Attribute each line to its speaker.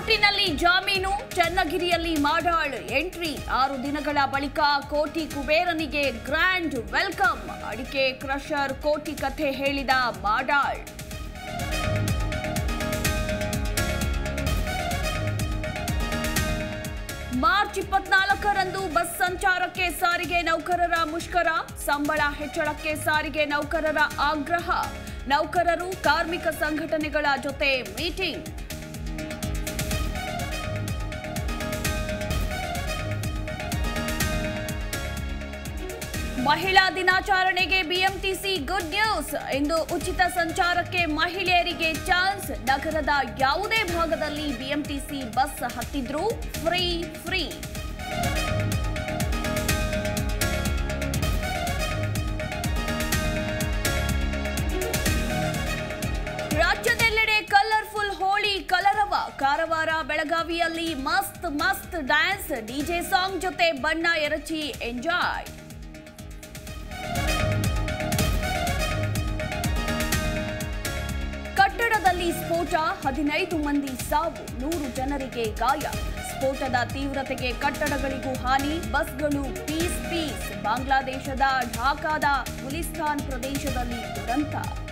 Speaker 1: ಕೋರ್ಟಿನಲ್ಲಿ ಜಾಮೀನು, ಚನ್ನಗಿರಿಯಲ್ಲಿ ಮಾಡಾಳ್ ಎಂಟ್ರಿ. 6 ದಿನಗಳ ಬಳಿಕ ಕೋಟಿ ಕುಬೇರನಿಗೆ ಗ್ರ್ಯಾಂಡ್ ವೆಲ್ಕಮ್. ಅಡಿಕೆ ಕ್ರಷರ್ ಕೋಟಿ ಕಥೆ ಹೇಳಿದ ಮಾಡಾಳ್. ಮಾರ್ಚ್ 24ರಂದು ಬಸ್ ಸಂಚಾರಕ್ಕೆ ಸಾರಿಗೆ ನೌಕರರ ಮುಷ್ಕರ. ಸಂಬಳ ಹೆಚ್ಚಳಕ್ಕೆ ಸಾರಿಗೆ ನೌಕರರ ಆಗ್ರಹ. ನೌಕರರು ಕಾರ್ಮಿಕ ಸಂಘಟನೆಗಳ ಜೊತೆ ಮೀಟಿಂಗ್. ಮಹಿಳಾ ದಿನಾಚರಣೆಗೆ ಬಿಎಂಟಿಸಿ ಗುಡ್ ನ್ಯೂಸ್. ಇಂದು ಉಚಿತ ಸಂಚಾರಕ್ಕೆ ಮಹಿಳೆಯರಿಗೆ ಚಾನ್ಸ್. ನಗರದ ಯಾವುದೇ ಭಾಗದಲ್ಲಿ ಬಿಎಂಟಿಸಿ ಬಸ್ ಹತ್ತಿದ್ರೂ ಫ್ರೀ. ರಾಜ್ಯದೆಲ್ಲೆಡೆ ಕಲರ್ಫುಲ್ ಹೋಳಿ ಕಲರವ. ಕಾರವಾರ, ಬೆಳಗಾವಿಯಲ್ಲಿ ಮಸ್ತ್ ಡ್ಯಾನ್ಸ್. ಡಿಜೆ ಸಾಂಗ್ ಜೊತೆ ಬಣ್ಣ ಎರಚಿ ಎಂಜಾಯ್. ಕಟ್ಟಡದಲ್ಲಿ ಸ್ಫೋಟ, 15 ಮಂದಿ ಸಾವು, 100 ಜನರಿಗೆ ಗಾಯ. ಸ್ಫೋಟದ ತೀವ್ರತೆಗೆ ಕಟ್ಟಡಗಳಿಗೂ ಹಾನಿ. ಬಸ್ಗಳು ಪೀಸ್. ಬಾಂಗ್ಲಾದೇಶದ ಢಾಕಾದ ಗುಲಿಸ್ತಾನ್ ಪ್ರದೇಶದಲ್ಲಿ ದುರಂತ.